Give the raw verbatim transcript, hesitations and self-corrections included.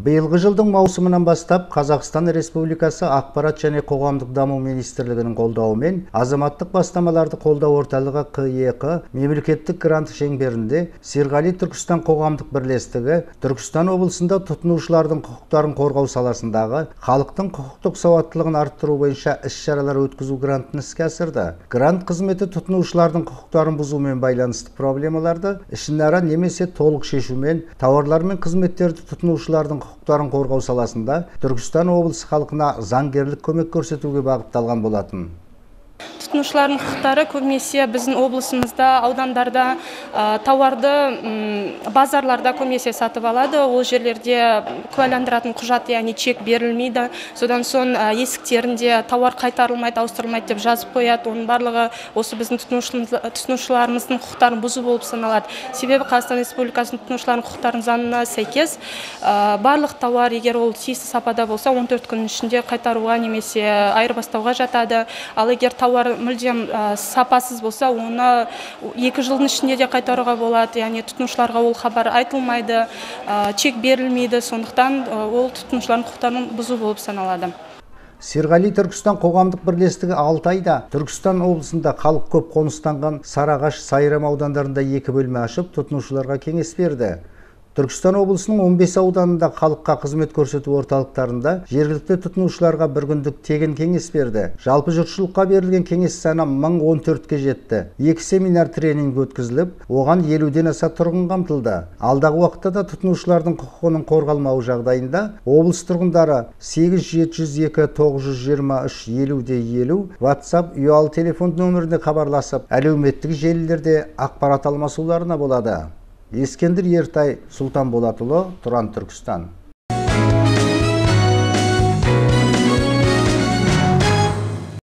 Биылғы жылдың маусымынан бастап Қазақстан Республикасы Ақпарат және қоғамдық даму министрлігінің қолдауымен азаматтық бастамаларды қолдау орталығы Қ Е Қ мемлекеттік грант шеңберінде Серғали Түркістан қоғамдық бірлестігі Түркістан облысында тұтынушылардың құқықтарын қорғау саласындағы халықтың құқықтық сауаттылығын арттыру бойынша іс-шаралар өткізу грантын іске асырды. Грант қызметі тұтынушылардың құқықтарын бұзумен байланысты проблемаларды ішінара немесе толық шешумен, тауарлар мен қызметтерді тұтынушылардың құқықтарын қорғау саласында Түркістан облысы халқына заңгерлік көмек көрсетуге бағытталған болатын. Тұтынушылардың құқықтары көбінесе біздің облысымызда, аудандарда тауарды базарларда көбінесе сатып алады. Ол жерлерде куәландыратын құжат, яғни чек берілмейді. Содан соң есіктерінде тауар қайтарылмайды, ауыстырылмайды деп жазып қояды. Оның барлығы осы біздің тұтынушыларымыздың құқықтарын бұзу болып саналады. Себебі Қазақстан Республикасының тұтынушылардың құқықтарын заңына сәйкес барлық тауар, егер ол тиісті сапада болса, он төрт күн ішінде қайтаруға немесе айырбастауға жатады. Ал егер тауар мүлдем сапасыз болса, оны екі жылдың ішінде де қайтаруға болады. Яғни тұтынушыларға ол хабар айтылмайды, чек берілмейді. Сондықтан ол тұтынушылардың құқықтарын бұзу болып саналады. Серғали Түркістан қоғамдық бірлестігі алты айда Түркістан облысында халық көп қоныстанған Сарыағаш, Сайрам аудандарында екі бөлме ашып, тұтынушыларға кеңес берді. Түркістан облысының он бес ауданында халыққа қызмет көрсету орталықтарында жергілікті тұтынушыларға бір күндік тегін кеңес берді. Жалпы жұртшылыққа берілген кеңес саны мың он төртке жетті. Екі семинар тренинг өткізіліп, оған елуден аса тұрғын қамтылды. Алдағы уақытта да тұтынушылардың құқығының қорғалмауы жағдайында облыс тұрғындары сегіз жеті жүз екі тоғыз жүз жиырма үш елу елу WhatsApp ұялы телефон нөміріне хабарласып, әлеуметтік желілерде ақпарат алмасуларына болады. Ескендір Ертай, Сұлтан Болатұлы, Тұран, Түркістан.